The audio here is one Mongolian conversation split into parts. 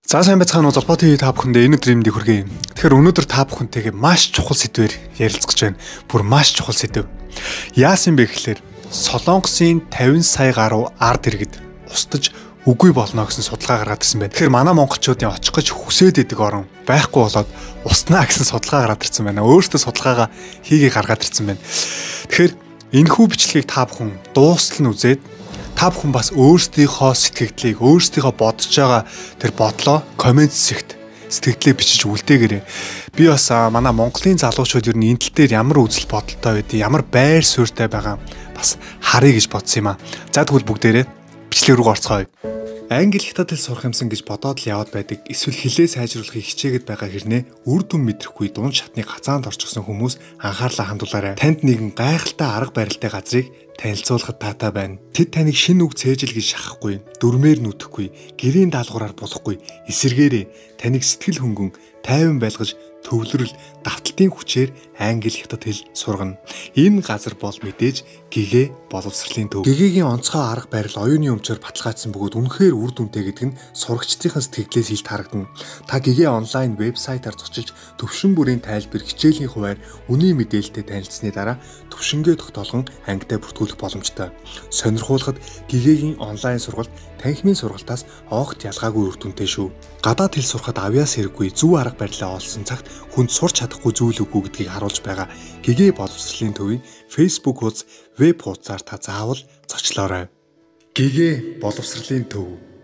За сайн байцгаана уу Золбоо ТV та бүхэндээ энэ өдрийн мэндийг хүргэе. Тэгэхээр өнөөдөр та бүхэнтэйгээ маш чухал сэдвээр ярилцгаж байна. Бүр маш чухал сэдв. Яасан бэ гэхээр Солонгосын 50 сая гаруй ард иргэд устж үгүй болно гэсэн судалгаа гаргаад ирсэн байна. Тэгэхээр манай монголчуудын очих гэж хүсээд идэг орон байхгүй болоод устнаа гэсэн судалгаа гараад ирсэн байна. Өөрөөсөө судалгаагаа хийгээ гаргаад ирсэн байна. Тэгэхээр энэхүү бичлэгийг та бүхэн дуустал нь үзээд та бүхэн бас өөрсдийнхөө сэтгэгдлийг өөрсдийнхөө бодож байгаа тэр бодлоо комент хэсэгт сэтгэгдлээ бичиж үлдээгээрэй. Би бас манай Монголын залуучууд ер нь энэ тал дээр ямар үзэл бодолтой байдгийг, ямар байр суурьтай байгаа бас харъя гэж бодсон юм аа. За тэгвэл бүгдээрээ бичлэг рүү орцгоё. Англи хятад хэл сурах юмсан гэж бодоод л яваад байдаг. Эсвэл хэлээ сайжруулахыг хичээгээд байгаа хэрнээ үр дүн мэдрэхгүй дунд шатны хацаанд орчихсон хүмүүс анхаарлаа хандуулаарай. Танд нэгэн гайхалтай арга барилтай газрыг танилцуулахад таатай байна. Тэд таныг шинэ үг цээжил гэж шахахгүй, дүрмээр нүдэхгүй, гэрийн даалгавраар болохгүй, эсэргээрээ таныг сэтгэл хөнгөн тайван байлгаж төвлөрөл давталтын хүчээр англи хятад хэл сургана. Энэ газар бол мэдээж гэгээ боловсролын төв. Гэгээгийн онцгой арга барил оюуны өмчөөр баталгаажсан бөгөөд үнэхээр үр дүнтэй гэдэг нь сурагчдын сэтгэлээс илт харагдана. Та гэгээ онлайн вебсайтаар зочилж төвшин бүрийн тайлбар, хичээлийн хуваар үнийн мэдээлэлтэй танилцсны дараа төвшингээ тогтоолгон ангидаа бүртгүүлэх боломжтой. Сонирхуулахад гэгээгийн онлайн сургалт танхимын сургалтаас огт ялгаагүй үр дүнтэй шүү. Гадаад хэл сурахад авьяас хэрэггүй зөв арга барилаа олсон цагт хүнд сурч чадахгүй зүйл үгүй гэдгийг харуулж байгаа. Гэгээ боловсролын төвийн Facebook хуудас, веб хуудасаар та заавал зочлоорой. Гэгээ боловсролын төв.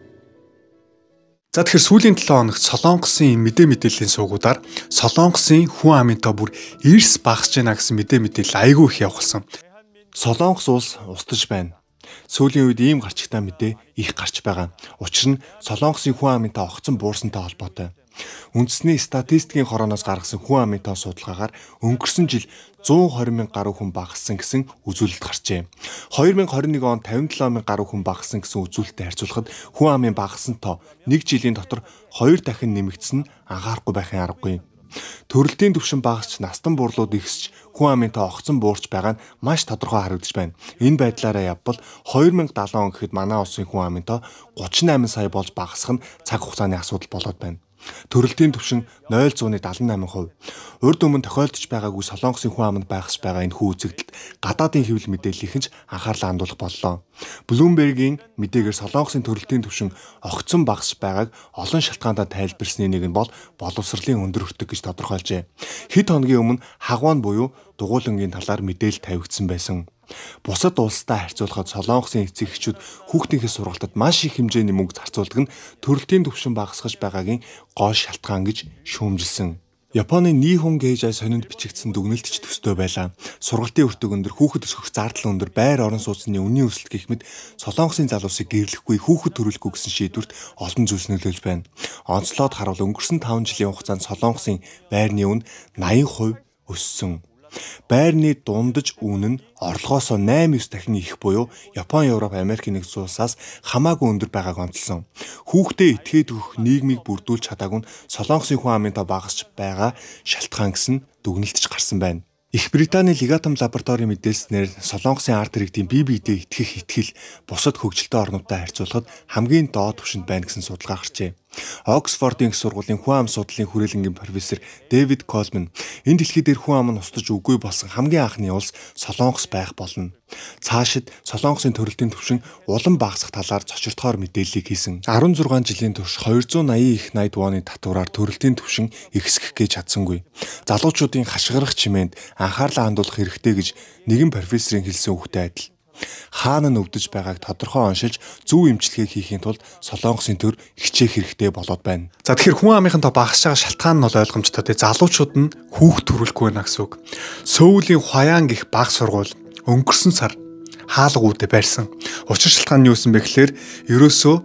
За тэгэхээр сүүлийн 7 хоногт Солонгосын мэдээллийн сувгуудаар Солонгосын хүн амынтаа бүр эрс багасж байна гэсэн мэдээлэл айгүй их явуулсан. Солонгос улс устж байна. Сүүлийн үед ийм гарчигтай мэдээ их гарч байгаа. Учир нь Солонгосын хүн амынтаа огцон буурсантай холбоотой. Үндэсний статистикийн хорооноос гаргасан хүн амынтаа судалгаагаар өнгөрсөн жил 120 мянга гаруй хүн багассан гэсэн үзүүлэлт гарчээ. 2021 онд 57 мянга гаруй хүн багассан гэсэн үзүүлэлттэй харьцуулахад хүн амын багассан тоо 1 жилийн дотор 2 дахин нэмэгдсэн нь анхаарахгүй байхын аргагүй. Төрөлтийн түвшин багасч настан бурлууд ихсэж хүн амын тоо огцон буурч байгаа нь маш тодорхой харагдаж байна. Энэ байдлаараа явбал 2070 он гэхэд манай улсын хүн амын тоо 38 сая болж багасах нь цаг хугацааны асуудал болоод байна. Төрөлтийн түвшин 0.78%. Урд өмнө тохиолдож байгаагүй Солонгосын хүн аманд байгаас байгаа энэ хүү үзэгдэлд гадаадын хэвлэл мэдээллийнхэн ч анхаарлаа хандуулах боллоо. Bloomberg-ийн мэдээгээр Солонгосын төрөлтийн түвшин огцон багасж байгааг олон шалтгаанаар тайлбарсны нэг нь бол боловсролын өндөр өртөг гэж тодорхойлжээ. Хэд хоногийн өмнө хагван буюу дугуйлангийн талаар мэдээлэл тавигдсан байсан. Бусад улстай харьцуулахад Солонгосын эцэг эхчүүд хүүхдийнхээ сургалтад маш их хэмжээний мөнгө зарцуулдаг нь төрөлтийн түвшин багасгаж байгаагийн гол шалтгаан гэж шүүмжилсэн. Японы Nihon Keizai сонинд бичигдсэн дүгнэлтч төстэй байлаа. Сургалтын өртөг өндөр, хүүхэд өсгөх зардал өндөр, байр орон сууцны үнийн өсөлт гэх мэт Солонгосын залуусыг гэрлэхгүй, хүүхэд төрүүлэхгүй гэсэн шийдвэрт олон зүйлс нөлөөлж байна. Онцлоод харуул өнгөрсөн 5 жилийн хугацаанд Солонгосын байрны үн 80% өссөн. Байрны дундаж үн нь орлогоос 8-9 дахин их буюу Япон, Европ, Америк нэгдсэн улсаас хамаагүй өндөр байгааг онцлсон. Хүүхдээ этгээд өгөх нийгмийг бүрдүүлж чадаагүй нь Солонгосын хүн амын тоо багасч байгаа шалтгаан гэсэн дүгнэлтч гарсан байна. Их Британий Legatum лабораторийн мэдээлснээр Солонгосын ард иргэдийн бие биедээ итгэх итгэл бусад хөгжилтэй орнуудтай харьцуулахад хамгийн доод түвшинд байна гэсэн судалгаа гарчээ. Оксфордын их сургуулийн хүн ам судлалын хүрээлэнгийн профессор Дэвид Колман энэ дэлхий дээр хүн ам нь устж үгүй болсон хамгийн анхны улс Солонгос байх болно. Цаашид Солонгосын төрөлтийн түвшин улам багасах талаар цочирдохоор мэдээллийг хийсэн. 16 жилийн турш 280 их 80 вооны татвараар төрөлтийн түвшин ихсгэх гэж чадсангүй. Залуучуудын хашгирах чимээнд анхаарлаа хандуулах хэрэгтэй гэж нэгэн профессорын хэлсэн үгтэй адил. Хаана нь өвдөж байгааг тодорхой оншилж зөв эмчилгээ хийхийн тулд Солонгосын төр хичээх хэрэгтэй болоод байна. За тэгэхээр хүн амынхан тоо багасж байгаа шалтгаан нь бол ойлгомжтой. Залуучууд нь хүүхд төрүүлэхгүй байна гэсэн үг. Сөүлийн Хваян гэх баг сургууль өнгөрсөн сар хаалга үүдэ барьсан. Учир шалтгаан нь юу гэсэн бэ гэхээр ерөөсөө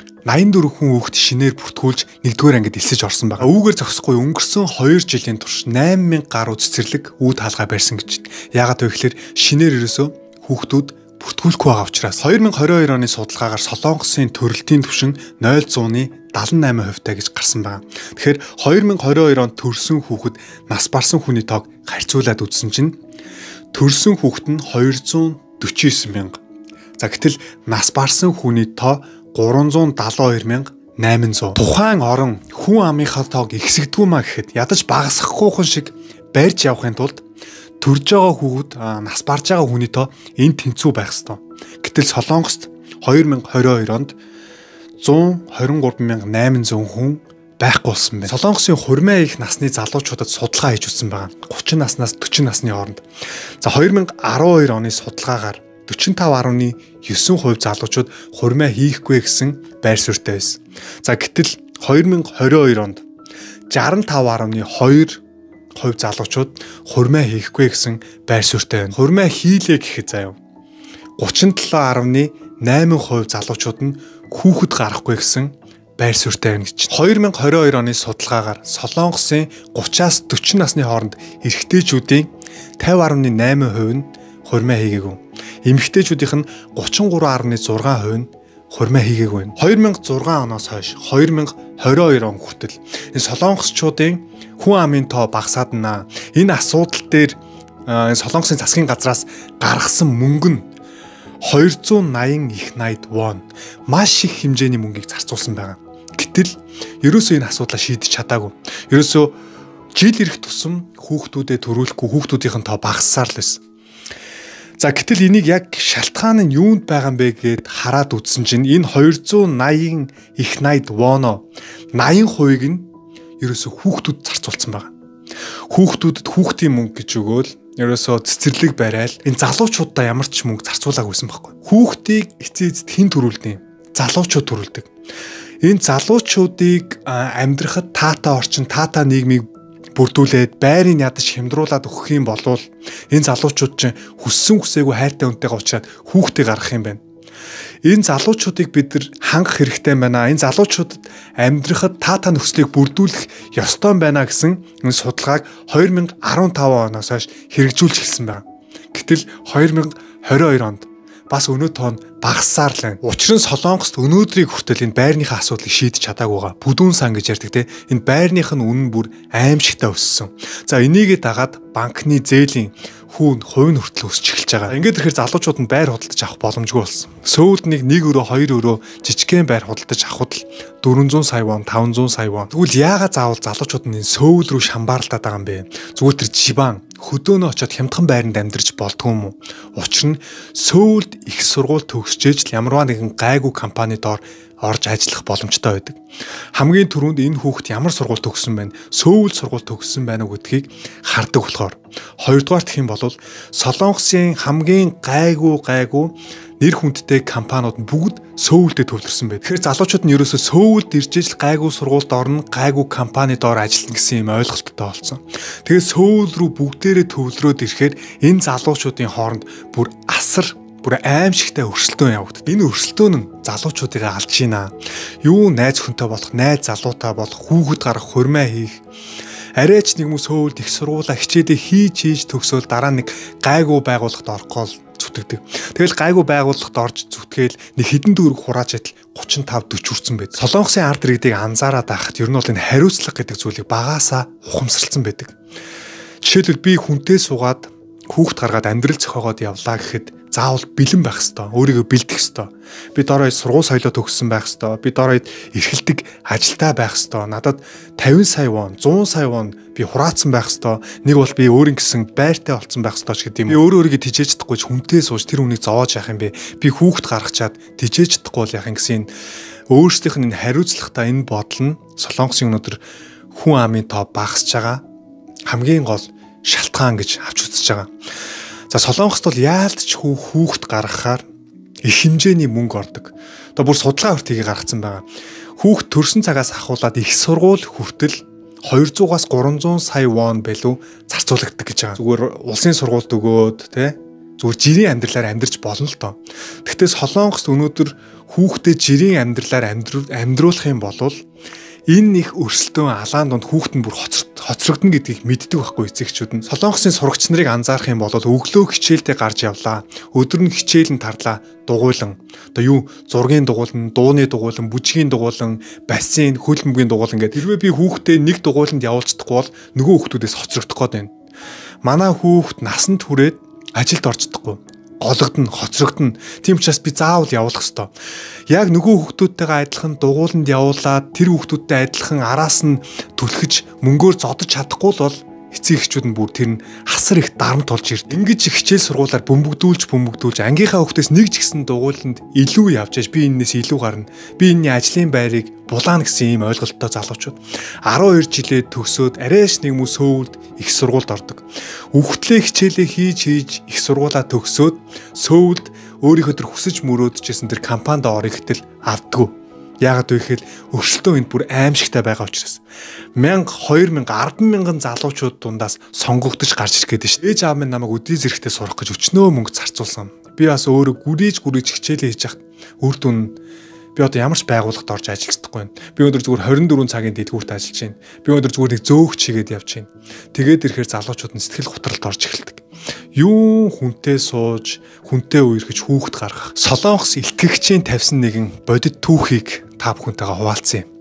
84 хүн хүүхд шинээр бүртгүүлж 1-р ангид элсэж орсон байгаа. Үүгээр зогсохгүй өнгөрсөн 2 жилийн турш 8000 гаруй цэцэрлэг үүд хаалгаа барьсан гэж. Яагаад вэ гэхээр шинээр ерөөсөө хүүхдүүд бүртгүүлэхгүй байгаа учраас 2022 оны судалгаагаар Солонгосын төрөлтийн түвшин 0.78% гэж гарсан байна. Тэгэхээр 2022 онд төрсэн хүүхэд нас барсан хүний тоог харьцуулаад үзсэн чинь төрсэн хүүхэд нь 249 мянга. За гэтэл нас барсан хүний тоо 372 мянга 800. Тухайн орон хүн амынхаа тоог ихсэгдгүй маа гэхэд ядаж багасгахгүй хүн шиг барьж явахын тулд төрж байгаа хүүхэд нас барж байгаа хүний тоо энэ тэнцүү байх ёстой. Гэтэл Солонгост 2022 онд 123,800 хүн байхгүй болсон байна. Солонгосын хурмаа их насны залуучуудад судалгаа хийж үзсэн байгаа. 30 наснаас 40 насны хооронд. За 2012 оны судалгаагаар 45.9% залуучууд хурмаа хийхгүй гэсэн байр суурьтай байсан. За гэтэл 2022 онд 65.2% залуучууд хурмаа хийхгүй гэсэн байр суурьтай байна. Хурмаа хийлээ гэхэд заяа 37.8% залуучууд нь хүүхэд гарахгүй гэсэн байр суурьтай байна гэж. 2022 оны судалгаагаар Солонгосын 30-аас 40 насны хооронд эрэгтэйчүүдийн 50.8% нь хурмаа хийгээгүй. Эмэгтэйчүүдийнх нь 33.6% нь хурмаа хийгээгүй байна. 2006 оноос хойш 2022 он хүртэл энэ солонгосчуудын хүн амын тоо багасаад байна. Энэ асуудал дээр Солонгосын засгийн газраас гаргасан мөнгө нь 280 их найд вон маш их хэмжээний мөнгийг зарцуулсан байгаа. Гэтэл ерөөсөө энэ асуудлаа шийдэж чадаагүй. Ерөөсөө жил ирэх тусам хүүхдүүдэд төрүүлэхгүй хүүхдүүдийнх нь тоо багассаар л байсан. За гэтэл энийг яг шалтгаан нь юунд байгаа юм бэ гэд хараад үзсэн чинь энэ 280 их найд воно 80% нь ерөөсөө хүүхдүүд зарцуулсан байгаа. Хүүхдүүдэд хүүхдийн мөнгө гэж өгөөл ерөөсөө цэцэрлэг барайл энэ залуучуудаа ямар ч мөнгө зарцуулаагүйсэн байхгүй. Хүүхдийг эцээзэд хэн төрүүлдэг юм? Залуучууд төрүүлдэг. Энэ залуучуудыг амьдрахад таатай орчин, таатай нийгмийг бүрдүүлээд байрыг ядаж хямдруулаад өгөх юм бол энэ залуучууд чинь хүссэн хүсээгүй хайртай хүнтэйгээ уулзаад хүүхдээ гаргах юм байна. Энэ залуучуудыг бид нар хангах хэрэгтэй байна. Энэ залуучуудад амьдрахад таатай нөхцөлийг бүрдүүлэх ёстой байна гэсэн энэ судалгааг 2015 оноос хойш хэрэгжүүлж эхэлсэн байна. Гэтэл 2022 онд бас өнөө тоон багассаар л байна. Учир нь Солонгост өнөөдрийг хүртэл энэ байрныхаа асуудлыг шийдэж чадаагүй байгаа. Бүдүүн сан гэж ярьдаг те. Энэ байрных нь үнэн бүр аимшигтай өссөн. За энийгээ дагаад банкны зээлийн хүүн хувь нь хүртэл өсч эхэлж байгаа. Ингээд ирэхээр залуучууд нь байр худалдаж авах боломжгүй болсон. Сөүлд нэг 1 өрөө 2 өрөө жижигхэн байр худалдаж авахд л 400 сая вон 500 сая вон. Тэгвэл яагаад заавал залуучууд нь энэ сөүл рүү шамбаарлаад байгаа юм бэ? Зүгээр тэр живан хөдөөнөө очиод хямдхан байранд амьдарч болдгоо юм уу? Учир нь сөүлд их сургууль төгсчээж л ямарваа нэгэн гайгүй компани доор орж ажиллах боломжтой байдаг. Хамгийн түрүүнд энэ хүүхэд ямар сургууль төгссөн байна? Сөүл сургууль төгссөн байна уу гэдгийг хардаг болохоор. Хоёрдугаар гэх юм бол Солонгосын хамгийн гайгүй нэр хүндтэй компаниуд бүгд Сөүлдээ төвлөрсөн байдаг. Тэгэхээр залуучууд нь ерөөсөө Сөүлд ирж ижил гайгүй сургуульд орно, гайгүй компанид ор ажиллана гэсэн юм ойлголттой болсон. Тэгээд Сөүл рүү бүгдээрээ төвлөрөөд ирэхээр энэ залуучуудын хооронд бүр аимшигтай өрсөлдөөн явагдав. Энэ өрсөлдөөн нь залуучуудыг алж гинэ. Юу найз хүнтэй болох, найз залуутай болох, хүүхэд гарах, хурмаа хийх. Арайч нэг юм Сөүлд их сургуулаа хичээдээ хийж төгсөөл дараа нэг гайгүй байгууллагад орохгүй зүтгэдэг. Тэгэл гайгүй байгууллагад орж зүтгээл нэг хідэн дүүрэг хурааж идэл 35-40 хүрсэн байд. Солонгосын ард иргэдийг анзаараад байхад ер нь бол энэ хариуцлага гэдэг зүйлийг багаасаа ухамсарлсан байдаг. Жишээлбэл би хүнтэй суугаад хүүхэд гаргаад амьдрал зохиогоод явлаа гэхэд заавал бэлэн байх ёстой. Өөрийгөө бэлдэх ёстой. Би доороо сургууль соёлоо төгссөн байх ёстой. Би доороо эрхэлдэг ажилтаа байх ёстой. Надад 50 сая вон, 100 сая вон би хураацсан байх ёстой. Нэг бол би өөрийн гэсэн байртай болцсон байх ёстой ч гэдэг юм. Би өөрийгөө тижээж чадахгүй ч хүнтэй сууж тэр хүнийг зовоож яах юм бэ? Би хүүхэд гаргачаад тижээж чадахгүй бол яах юм гэсэн өөрсдийнх нь энэ хариуцлагатай энэ бодол нь Солонгосын өнөөдөр хүн амын тоо багасж байгаа хамгийн гол шалтгаан гэж авч үзэж байгаа. За Солонгост бол яалтч хүүхэд гаргахаар их хэмжээний мөнгө ордог. Одоо бүр судалгаа хүртгийг гаргацсан байгаа. Хүүхэд төрсэн цагаас ахуулаад их сургууль хүртэл 200-аас 300 сая вон байлуу зарцуулагддаг гэж байгаа. Зүгээр улсын сургуульд өгөөд те зүгээр жирийн амьдралаар амьдарч болно л доо. Гэхдээ Солонгост өнөөдөр хүүхдэд жирийн амьдралаар амьдруулах юм бол энэ их өрсөлдөөн алаан донд хүүхэд нь бүр хоцрогдно гэдгийг мэддэг байхгүй эцэгчүүд нь. Солонгосын сурагч нарыг анзаарах юм бол өглөө хичээлдээ гарч явлаа. Өдөр нь хичээл нь тарлаа дугуйлан. Одоо юу зургийн дугуйлан, дууны дугуйлан, бүжгийн дугуйлан, бассейн, хөл бөмбөгийн дугуйлан гэдэг. Хэрвээ би хүүхдээ нэг дугуйланд явуулчихдаггүй бол нөгөө хүүхдүүдээс хоцрогдох гээд байна. Манай хүүхэд насанд хүрээд ажилд орж чадахгүй. гологдно, хоцрогдно. Тийм учраас би заавал явуулах ёстой. Яг нөгөө хүүхдүүдтэйгээ адилхан дугууланд явуулаад тэр хүүхдүүдтэй адилхан араас нь түлхэж мөнгөөр зодож чадахгүй л бол эцэг эхчүүд нь бүр тэр нь хасар их дарамт болж ирд. Ингэж хичээл сургуулаар бөмбөгдүүлж ангийнхаа хүүхдээс нэг ч гэсэн дугууланд илүү явж аж би энэс илүү гарна. Би энэний ажлын байрыг булаана гэсэн ийм ойлголттой залуучууд 12 жилээ төгсөөд арайш нэг мөс сөүлд их сургуульд ордог. Үхтлээ хичээлээ хийж их сургуулаа төгсөөд сөүлд өөрийнхөө төр хүсэж мөрөөдчихсэн тэр компанид орох гэтэл авдаггүй. Яагаад вэ гэхээр өршөлтөө энд бүр аимшигтай байгаа учраас 1000, 2000, 100000 залуучууд дундаас сонгогдож гарч ирэх гээд шүү. Ээж аав минь намайг өдий зэрэгтэй сурах гэж өчнөө мөнгө зарцуулсан. Би бас өөрөө гүрийж хичээлээ хийж хахад үр дүн би одоо ямар ч байгууллагад орж ажиллаж чадахгүй байна. Би өнөөдөр зүгээр 24 цагийн дэлгүүрт ажиллаж байна. Би өнөөдөр зүгээр нэг зөөгч хийгээд явж байна. Тэгээд ирэхээр залуучууд нь сэтгэл готролд орж эхэлдэг. Юу хүнтэй сууж, хүнтэй үерхэж хүүхэд гаргах. Солонгос илтгэгчийн тавьсан нэгэн бодит түүхийг та бүхэнтэйгээ хуваалцсан юм.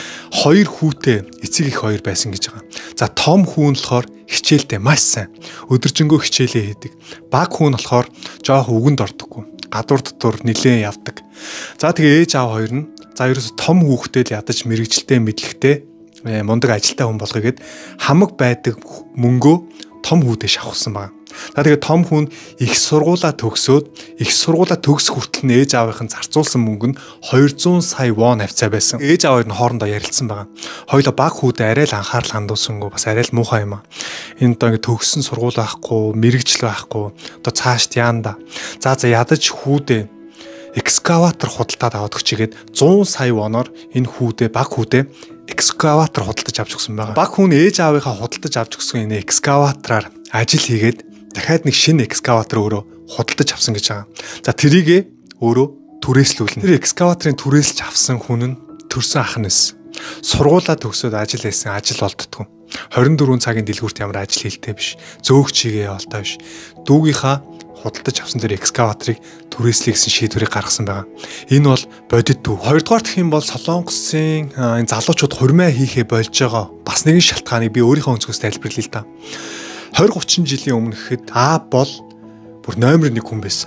2 хүүтэй эцэг их 2 байсан гэж байгаа. За том хүн болохоор хичээлдээ маш сайн. Өдөржингөө хичээлээ хийдэг. Баг хүн болохоор жоох үгэнд ордоггүй. Гадуур дотор нилээн явдаг. За тэгээ ээж аав хоёр нь за ерөөсө том хүүхдээ л ядаж мэрэгжилтэй мэдлэгтэй мундаг ажилтай хүн болгоё гэд хамаг байдаг мөнгөө том хүүдээ шавхсан байна. За тэгээ том хүн их сургуулаа төгсөөд их сургуулаа төгсөх хүртэл нь ээж аавынх нь зарцуулсан мөнгө нь 200 сая вон хавцаа байсан. Ээж аав нь хоорондоо ярилцсан байгаа. Хоёулаа баг хүүдээ арай л анхаарал хандуулсангүй бас арай л муухай юм аа. Энд одоо ингэ төгссөн сургууль байхгүй, мэрэгжил байхгүй. Одоо цаашд яанда. За ядаж хүүдээ экскаватор худалдаад аваад өгчигээд 100 сая воноор энэ хүүдээ баг хүүдээ экскаватор худалдаж авч өгсөн байгаа. Баг хүн ээж аавынхаа худалдаж авч өгсөн энэ экскаватораар ажил хийгээд дахиад нэг шинэ экскаватор өөрөө худалдаж авсан гэж байгаа. За тэрийгээ өөрөө түрээслүүлнэ. Тэр экскаваторын түрээсэлж авсан хүн нь төрсөн ах нь байсан. Сургуулаа төгсөөд ажил хийсэн, ажил олддгүй. 24 цагийн дэлгүүрт ямар ажил хийлтэй биш. Зөөгч хийгээ явалтай биш. Дүүгийнхаа худалдаж авсан тэр экскаваторыг түрээслэх гэсэн шийдвэрийг гаргасан байгаа. Энэ бол бодит төв. Хоёрдугаар гэх юм бол Солонгосын энэ залуучууд хурмаа хийхээ болж байгаа. Бас нэгэн шалтгааныг би өөрийнхөө өнцгөөс тайлбарлая л да. 20-30 жилийн өмнө гэхэд аав бол бүр номер 1 хүн байсан.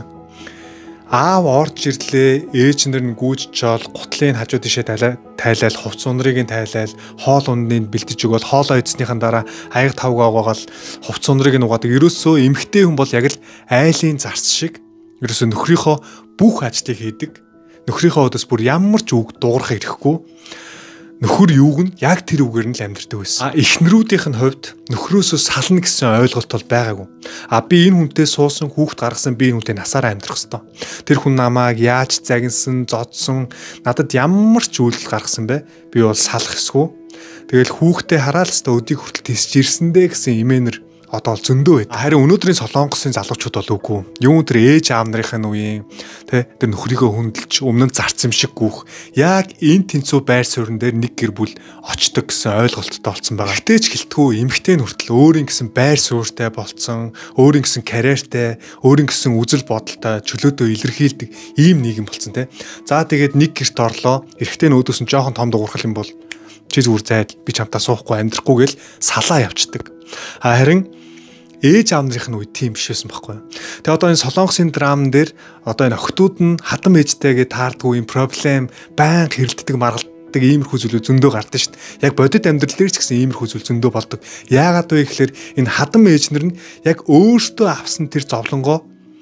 Аав орж ирлээ, ээж нар нь гүйж чоол, гутлын хажуу тишээ тайлал, хувц ундрыг нь тайлал, хоол ундыг бэлдэж өгөөл, хоолоо идснийхэн дараа аяг тавгаа угаагаал, хувц ундрыг нь угаадаг. Ерөөсөө эмэгтэй хүн бол яг л айлын зарц шиг ерөөсөө нөхрийнхөө бүх ажлыг хийдэг. Нөхрийнхөө өдөөс бүр ямар ч үг дуурах ирэхгүй. Нөхөр юуг нь яг тэр үгээр нь л амьдэрдэг байсан. Эхнэрүүдийнх нь хувьд нөхрөөсөө сална гэсэн ойлголт бол байгаагүй. Би энэ хүнтэй суусан, хүүхэд гаргасан, би энэ хүнтэй насаараа амьдрах ёстой. Тэр хүн намайг яаж загинсан, зодсон, надад ямар ч үйлдэл гаргасан бэ? Би бол салах ёсгүй. Тэгэл хүүхдээ хараад л өстө өдийг хүртэл тисч ирсэндээ гэсэн имэнэр одоо л зөндөө байд. Харин өнөөдрийн Солонгосын залуучууд бол үгүй. Юу тэр ээж аав нарын үеийн тэр нөхрийгөө хүндэлж өмнө нь зарц юм шиг гүөх. Яг энэ тэнцүү байр суурин дээр нэг гэр бүл очдог гэсэн ойлголттой болсон байгаа. Гэтэж гэлтгүү эмэгтэй нь хүртэл өөрийн гэсэн байр суурьтай болцсон, өөрийн гэсэн карьертай, өөрийн гэсэн үзэл бодолтой чөлөөтөө илэрхийлдэг ийм нийгэм болсон те. За тэгээд нэг гэрт орлоо. Эрэгтэй нь өөдөөс нь жоохон том дуурхал юм бол чи зүгээр зайд би чамтаа суухгүй амьдрахгүй гэл салаа явцдаг. Харин ээж аав нарын үед тийм биш байсан байхгүй. Тэгээ одоо энэ Солонгосын драм дээр одоо энэ охтууд нь хадам ээжтэйгээ таардгүй юм проблем баян хэрэлддэг маргалддаг иймэрхүү зүйлүүд зөндөө гардаг шүү дээ. Яг бодит амьдрал дээр ч гэсэн иймэрхүү зүйл зөндөө болдог. Яагаад вэ гэхээр энэ хадам ээжнэр нь яг өөртөө авсан тэр зовлонгоо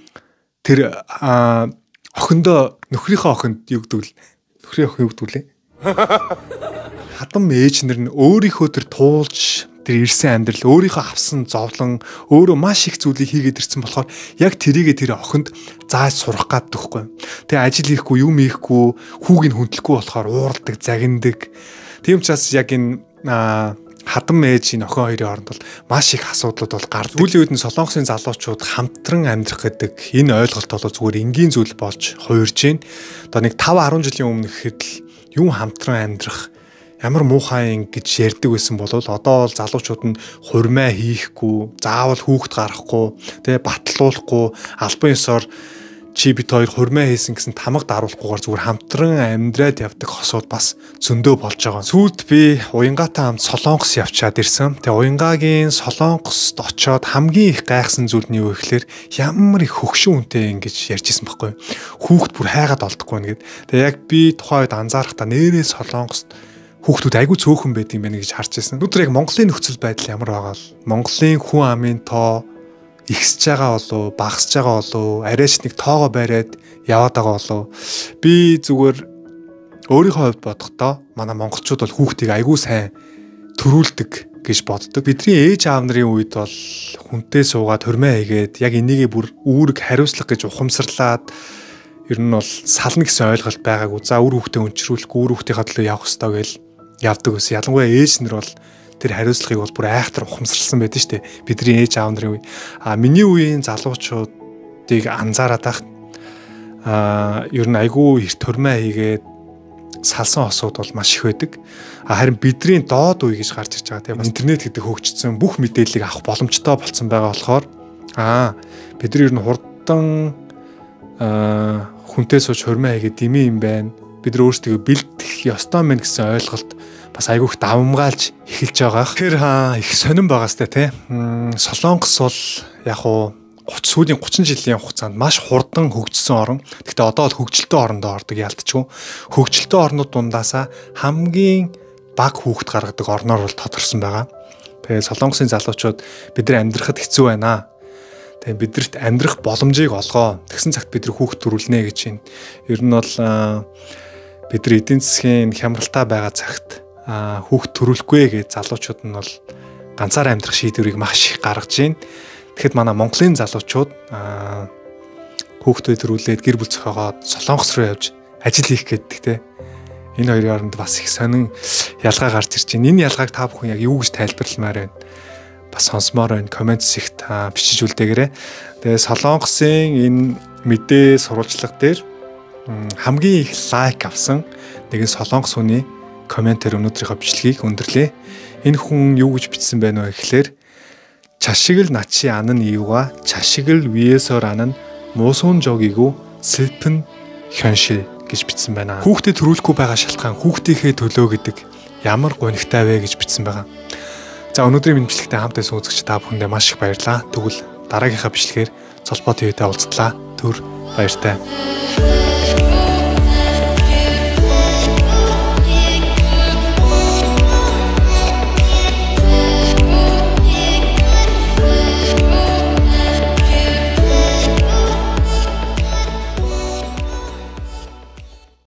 тэр охиндоо нөхрийнхөө охинд юу гэдэг вэ? Нөхрийн охин юу гэдэг вэ? Хадам ээжнэр нь өөрийнхөө тэр туулж тэр ирсэн амьдрал өөрийнхөө авсан зовлон өөрөө маш их зүйлийг хийгээд ирсэн болохоор яг тэрийгэ тэр охинд зааж сурах гэдэг байхгүй. Тэгээ ажил хийхгүй юм хийхгүй хүүгийг хүндлэхгүй болохоор уурладаг, загиндаг. Тийм учраас яг энэ хадам ээж энэ охин хоёрын хооронд бол маш их асуудлууд бол гардаг. Сүүлийн үед нь Солонгосын залуучууд хамтран амьдрах гэдэг энэ ойлголт бол зүгээр энгийн зүйл болж хуурж байна. Одоо нэг 5-10 жилийн өмнө гэхэд л юу хамтран амьдрах ямар муухай гэж ярьдаг байсан бол одоо бол залуучууд нь хурмаа хийхгүй, заавал хүүхэд гаргахгүй, тэгээ батлуулахгүй, албан ёсоор чи бит хоёр хурмаа хийсэн гэсэн тамга даруулахгүйгээр зүгээр хамтран амьдраад явдаг хосууд бас зөндөө болж байгаа. Сүүлд би уянгаатай хамт Солонгос явчаад ирсэн. Тэгээ уянгаагийн Солонгост очоод хамгийн их гайхсан зүйл нь юу вэ гэхээр ямар их хөгшин үнэтэй ингэж ярьжсэн байхгүй. Хүүхд бүр хайгаад олдохгүй нэгэд. Тэгээ яг би тухайн үед анзаарахтаа нэрээ Солонгост хүүхдүүд айгүй цөөхөн байдаг юм байна гэж харж ирсэн. Өнөөдөр яг Монголын нөхцөл байдал ямар байгаа вэ? Монголын хүн амын тоо ихсэж байгаа болов, багасж байгаа болов, арайч нэг тоогоо бариад яваад байгаа болов. Би зүгээр өөрийнхөө хувьд бодохдоо манай монголчууд бол хүүхдийг айгүй сайн төрүүлдэг гэж боддог. Бидний ээж аав нарын үед бол хүнтэй суугаад хурмаа хийгээд яг энийгээ бүр үүрэг хариуцлага гэж ухамсарлаад ер нь бол сална гэсэн ойлголт байгаагүй. За үр хүүхдээ өнчрүүлэхгүй үр хүүхдийнхаа төлөө явах ёстой гэж явдаг ус. Ялангуяа ээж нар бол тэр хариуцлагыг бол бүр айхтар ухамсарласан байдаг шүү дээ. Бидний ээж аав нарын үе. Миний үеийн залуучуудыг анзаараад байхад ер нь айгүй эрт хурмаа хийгээд салсан осууд бол маш их байдаг. Харин бидний доод үе гэж гарч ирж байгаа тийм интернет гэдэг хөгжсөн бүх мэдээллийг авах боломжтой болсон байгаа болохоор бид нар ер нь хурдан хүнтэй сууж хурмаа хийгээд дими юм байна. Бид нар өөрсдөө бэлдэх ёстой мэн гэсэн ойлголт бас айгүйх давмгаалж эхэлж байгаа. Тэгэхээр их сонирн байгаа сте тий. Солонгос бол яг уу сүүлийн 30 жилийн хугацаанд маш хурдан хөгжсөн орн. Гэхдээ одоо бол хөгжилтэй орондоо ордог ялтчгүй. Хөгжилтэй орнууд дундаасаа хамгийн бага хүүхэд гаргадаг орноор бол тодорсон байгаа. Тэгээ Солонгосын залуучууд бид нар амьдрахад хэцүү байна. Тэгээ бидэрт амьдрах боломжийг олгоо. Тэгсэн цагт бид нар хүүхэд төрүүлнэ гэж байна. Ер нь бол бид нар эдийн засгийн хямралтай байгаа цагт хүүхэд төрүүлэхгүй гэж залуучууд нь бол ганцаараа амьдрах шийдвэрийг маш их гаргаж байна. Тэгэхэд манай Монголын залуучууд хүүхдээ төрүүлээд гэр бүл зохиогоод Солонгос руу явж ажил хийх гэдэг те. Энэ хоёрын хооронд бас их сонин ялгаа гарч ирж байна. Энэ ялгааг та бүхэн яг юу гэж тайлбарламаар байна? Бас сонсомоор байна. Коммент сект бичиж үлдээгээрэй. Тэгээ Солонгосын энэ мэдээ сурвалжлага дээр хамгийн их лайк авсан нэгэн солонгос хүний комментээр өнөөдрийнхөө бичлэгийг өндөрлөө. Энэ хүн юу гэж бичсэн байна вэ гэхээр 자식을 낳지 않은 이유가 자식을 위해서라는 모순 적이고 슬픈 현실 гэж бичсэн байна. Хүүхдээ төрүүлэхгүй байгаа шалтгаан хүүхдийнхээ төлөө гэдэг ямар гонигтай вэ гэж бичсэн байгаа. За өнөөдрийн бичлэгтээ хамт байсан үзэгч та бүхэндээ маш их баярлалаа. Тэгвэл дараагийнхаа бичлэгээр Цолбоо ТV-тэй уулзтлаа. Түр баяртай.